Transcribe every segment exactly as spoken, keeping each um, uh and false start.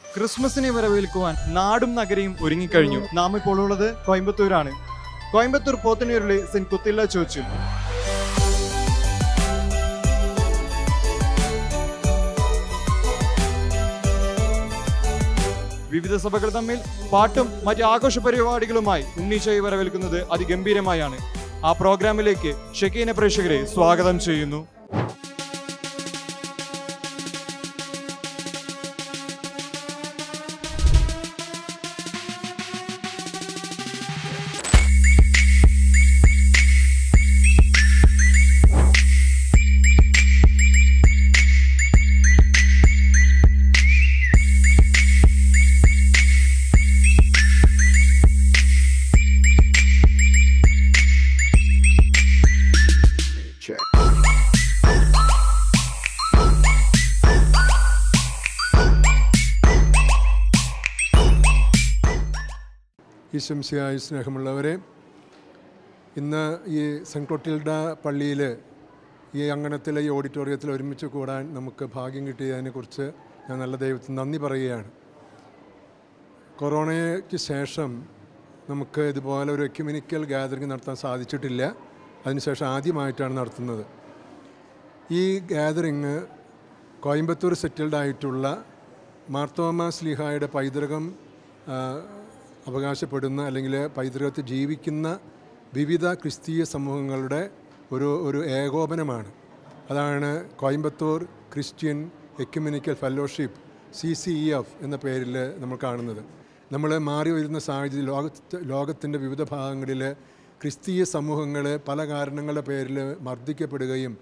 ക്രിസ്മസിനെ വരവേൽക്കുവാൻ നാടും നഗരയും ഒരുങ്ങിക്കഴിഞ്ഞു. നാം ഇപ്പോൾ ഉള്ളത് കോയമ്പത്തൂരാണ്. കോയമ്പത്തൂർ പോത്തന്നൂരിലെ സെന്റ് കുത്തില്ല ചർച്ചിൽ. വിവിധ സഭകൾ തമ്മിൽ പാട്ടും മറ്റ് ആഘോഷ പരിപാടികളുമായി ഉണ്ണീശോയെ വരവേൽക്കുന്നത് അതിഗംഭീരമായാണ്. ആ പ്രോഗ്രാമിലേക്ക് ഷെക്കീന പ്രേക്ഷകരെ സ്വാഗതം ചെയ്യുന്നു. ഈശംസിയായ സ്നേഹമുള്ളവരെ, ഇന്ന് ഈ സെൻറ്റ് ക്ലോട്ടിൽഡ പള്ളിയിൽ ഈ അങ്കണത്തിലെ ഈ ഓഡിറ്റോറിയത്തിൽ ഒരുമിച്ച് കൂടാൻ നമുക്ക് ഭാഗ്യം കിട്ടിയതിനെക്കുറിച്ച് ഞാൻ നല്ല ദൈവത്തിന് നന്ദി പറയുകയാണ്. കൊറോണയ്ക്ക് ശേഷം നമുക്ക് ഇതുപോലെ ഒരു എക്യുമെനിക്കൽ ഗാദറിംഗ് നടത്താൻ സാധിച്ചിട്ടില്ല. അതിനുശേഷം ആദ്യമായിട്ടാണ് നടത്തുന്നത്. ഈ ഗാദറിങ് കോയമ്പത്തൂർ സെറ്റിൽഡായിട്ടുള്ള മാർത്തോമാ ശ്ലീഹായുടെ പൈതൃകം അവകാശപ്പെടുന്ന അല്ലെങ്കിൽ പൈതൃകത്തിൽ ജീവിക്കുന്ന വിവിധ ക്രിസ്തീയ സമൂഹങ്ങളുടെ ഒരു ഒരു ഏകോപനമാണ്. അതാണ് Coimbatore Christian ecumenical fellowship C C E F എന്ന പേരിൽ നമ്മൾ കാണുന്നത്. നമ്മൾ മാറി വരുന്ന സാഹചര്യം ലോക ലോകത്തിൻ്റെ വിവിധ ഭാഗങ്ങളിൽ ക്രിസ്തീയ സമൂഹങ്ങൾ പല കാരണങ്ങളുടെ പേരിൽ മർദ്ദിക്കപ്പെടുകയും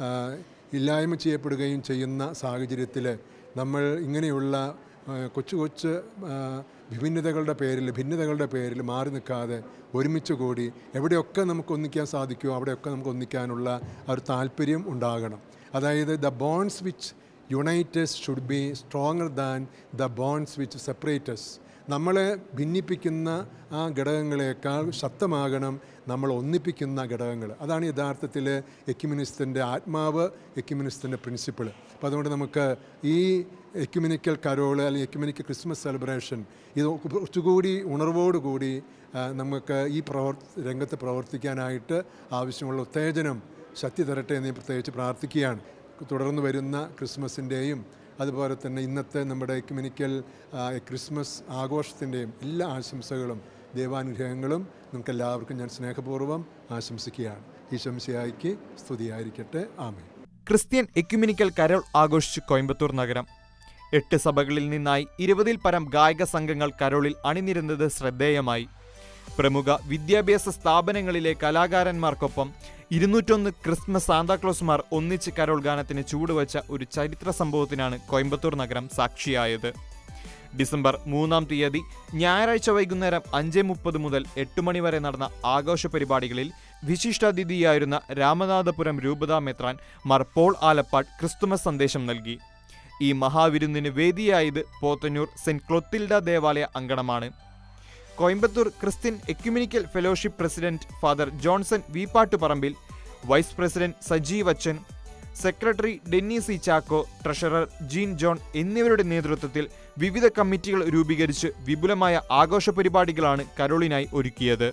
ഇല്ലായ്മ ചെയ്യപ്പെടുകയും ചെയ്യുന്ന സാഹചര്യത്തിൽ നമ്മൾ ഇങ്ങനെയുള്ള കൊച്ചു കൊച്ചു വിഭിന്നതകളുടെ പേരിൽ ഭിന്നതകളുടെ പേരിൽ മാറി നിൽക്കാതെ ഒരുമിച്ച് കൂടി എവിടെയൊക്കെ നമുക്ക് ഒന്നിക്കാൻ സാധിക്കുമോ അവിടെയൊക്കെ നമുക്ക് ഒന്നിക്കാനുള്ള ഒരു താല്പര്യം ഉണ്ടാകണം. അതായത് the bonds which unites should be stronger than the bonds which separates. നമ്മളെ ഭിന്നിപ്പിക്കുന്ന ആ ഘടകങ്ങളെക്കാൾ ശക്തമാകണം നമ്മൾ ഒന്നിപ്പിക്കുന്ന ഘടകങ്ങൾ. അതാണ് യഥാർത്ഥത്തിൽ എക്യുമെനിസത്തിൻ്റെ ആത്മാവ്, എക്യുമെനിസത്തിൻ്റെ പ്രിൻസിപ്പിൾ. അപ്പോൾ അതുകൊണ്ട് നമുക്ക് ഈ എക്യുമെനിക്കൽ കരോള് അല്ലെങ്കിൽ എക്യുമെനിക്കൽ ക്രിസ്മസ് സെലിബ്രേഷൻ ഇത് കുറച്ചുകൂടി ഉണർവോടുകൂടി നമുക്ക് ഈ പ്രവർ രംഗത്ത് പ്രവർത്തിക്കാനായിട്ട് ആവശ്യമുള്ള ഉത്തേജനം ശക്തി തരട്ടെ എന്ന് പ്രത്യേകിച്ച് പ്രാർത്ഥിക്കുകയാണ്. തുടർന്ന് വരുന്ന ക്രിസ്മസിൻ്റെയും അതുപോലെ തന്നെ ഇന്നത്തെ നമ്മുടെ എക്യുമെനിക്കൽ ക്രിസ്മസ് ആഘോഷത്തിൻ്റെയും എല്ലാ ആശംസകളും ദൈവാനുഗ്രഹങ്ങളും നമുക്കെല്ലാവർക്കും ഞാൻ സ്നേഹപൂർവ്വം ആശംസിക്കുകയാണ്. ഈശംസിയായിക്ക് സ്തുതിയായിരിക്കട്ടെ. ആമേൻ. ക്രിസ്ത്യൻ എക്യുമെനിക്കൽ കരോൾ ആഘോഷിച്ചു കോയമ്പത്തൂർ നഗരം. എട്ട് സഭകളിൽ നിന്നായി ഇരുപതിൽ പരം ഗായക സംഘങ്ങൾ കരോളിൽ അണിനിരുന്നത് ശ്രദ്ധേയമായി. പ്രമുഖ വിദ്യാഭ്യാസ സ്ഥാപനങ്ങളിലെ കലാകാരന്മാർക്കൊപ്പം ഇരുന്നൂറ്റൊന്ന് ക്രിസ്മസ് സാന്താക്ലോസ്മാർ ഒന്നിച്ച് കരോൾ ഗാനത്തിന് ചുവടുവച്ച ഒരു ചരിത്ര സംഭവത്തിനാണ് കോയമ്പത്തൂർ നഗരം സാക്ഷിയായത്. ഡിസംബർ മൂന്നാം തീയതി ഞായറാഴ്ച വൈകുന്നേരം അഞ്ച് മുപ്പത് മുതൽ എട്ട് മണി വരെ നടന്ന ആഘോഷ പരിപാടികളിൽ വിശിഷ്ടാതിഥിയായിരുന്ന രാമനാഥപുരം രൂപതാ മെത്രാൻ മാർ പോൾ ആലപ്പാട് ക്രിസ്തുമസ് സന്ദേശം നൽകി. ഈ മഹാവിരുന്നിന് വേദിയായത് പോത്തന്നൂർ സെന്റ് ക്ലോത്തിൽഡ ദേവാലയ അങ്കണമാണ്. Coimbatore Christian ecumenical fellowship president Father Johnson Veeppattuparambil, vice president Sajeev അച്ചൻ, secretary Denny C Chacko, treasurer Jean John എന്നിവരുടെ നേതൃത്വത്തിൽ വിവിധ കമ്മിറ്റികൾ രൂപീകരിച്ച് വിപുലമായ ആഘോഷ പരിപാടികളാണ് കരോളിനായി ഒരുക്കിയത്.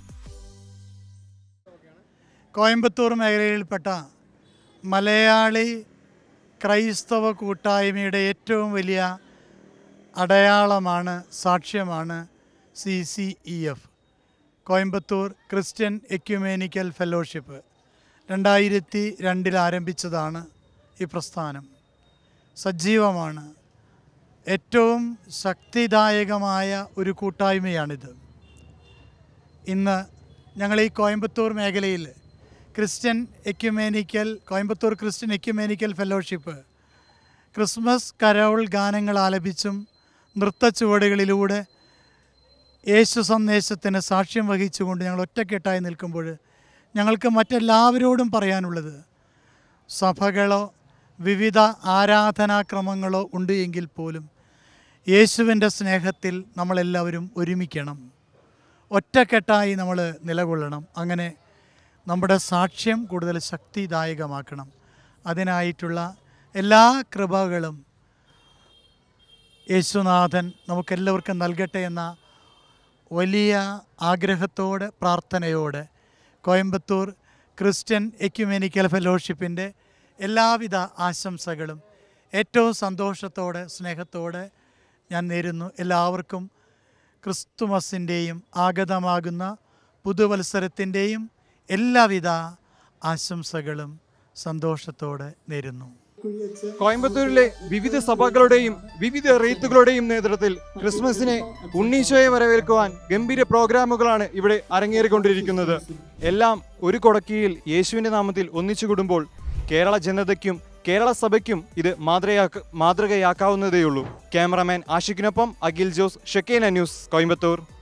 കോയമ്പത്തൂർ മേഖലയിൽപ്പെട്ട മലയാളി ക്രൈസ്തവ കൂട്ടായ്മയുടെ ഏറ്റവും വലിയ അടയാളമാണ്, സാക്ഷ്യമാണ് C C E F Coimbatore Christian ecumenical fellowship. രണ്ടായിരത്തി രണ്ടിൽ ആരംഭിച്ചതാണ് ഈ പ്രസ്ഥാനം. സജീവമാണ്. ഏറ്റവും ശക്തിദായകമായ ഒരു കൂട്ടായ്മയാണിത്. ഇന്ന് ഞങ്ങൾ ഈ കോയമ്പത്തൂർ മേഖലയിൽ Christian ecumenical Coimbatore Christian ecumenical fellowship Christmas carol ഗാനങ്ങൾ ആലപിച്ചും നൃത്തച്ചുവടുകളിലൂടെ യേശു സന്ദേശത്തിന് സാക്ഷ്യം വഹിച്ചുകൊണ്ട് ഞങ്ങൾ ഒറ്റക്കെട്ടായി നിൽക്കുമ്പോൾ ഞങ്ങൾക്ക് മറ്റെല്ലാവരോടും പറയാനുള്ളത്, സഭകളോ വിവിധ ആരാധനാക്രമങ്ങളോ ഉണ്ട് എങ്കിൽ പോലും യേശുവിൻ്റെ സ്നേഹത്തിൽ നമ്മളെല്ലാവരും ഒരുമിക്കണം, ഒറ്റക്കെട്ടായി നമ്മൾ നിലകൊള്ളണം. അങ്ങനെ നമ്മുടെ സാക്ഷ്യം കൂടുതൽ ശക്തിദായകമാക്കണം. അതിനായിട്ടുള്ള എല്ലാ കൃപകളും യേശുനാഥൻ നമുക്കെല്ലാവർക്കും നൽകട്ടെ എന്ന വലിയ ആഗ്രഹത്തോടെ പ്രാർത്ഥനയോടെ കോയമ്പത്തൂർ ക്രിസ്ത്യൻ എക്യുമെനിക്കൽ ഫെലോഷിപ്പിൻ്റെ എല്ലാവിധ ആശംസകളും ഏറ്റവും സന്തോഷത്തോടെ സ്നേഹത്തോടെ ഞാൻ നേരുന്നു. എല്ലാവർക്കും ക്രിസ്തുമസിൻ്റെയും ആഗതമാകുന്ന പുതുവത്സരത്തിൻ്റെയും എല്ലാവിധ ആശംസകളും സന്തോഷത്തോടെ നേരുന്നു. കോയമ്പത്തൂരിലെ വിവിധ സഭകളുടെയും വിവിധ റീത്തുകളുടെയും നേതൃത്വത്തിൽ ക്രിസ്മസിനെ ഉണ്ണീശോയെ വരവേൽക്കുവാൻ ഗംഭീര പ്രോഗ്രാമുകളാണ് ഇവിടെ അരങ്ങേറിക്കൊണ്ടിരിക്കുന്നത്. എല്ലാം ഒരു കൊടക്കീയിൽ യേശുവിൻ്റെ നാമത്തിൽ ഒന്നിച്ചു കൂടുമ്പോൾ കേരള ജനതയ്ക്കും കേരള സഭയ്ക്കും ഇത് മാതൃകയാക്ക മാതൃകയാക്കാവുന്നതേയുള്ളൂ. ക്യാമറാമാൻ ആഷിഖിനൊപ്പം അഖിൽ ജോസ്, ഷെക്കേന ന്യൂസ്, കോയമ്പത്തൂർ.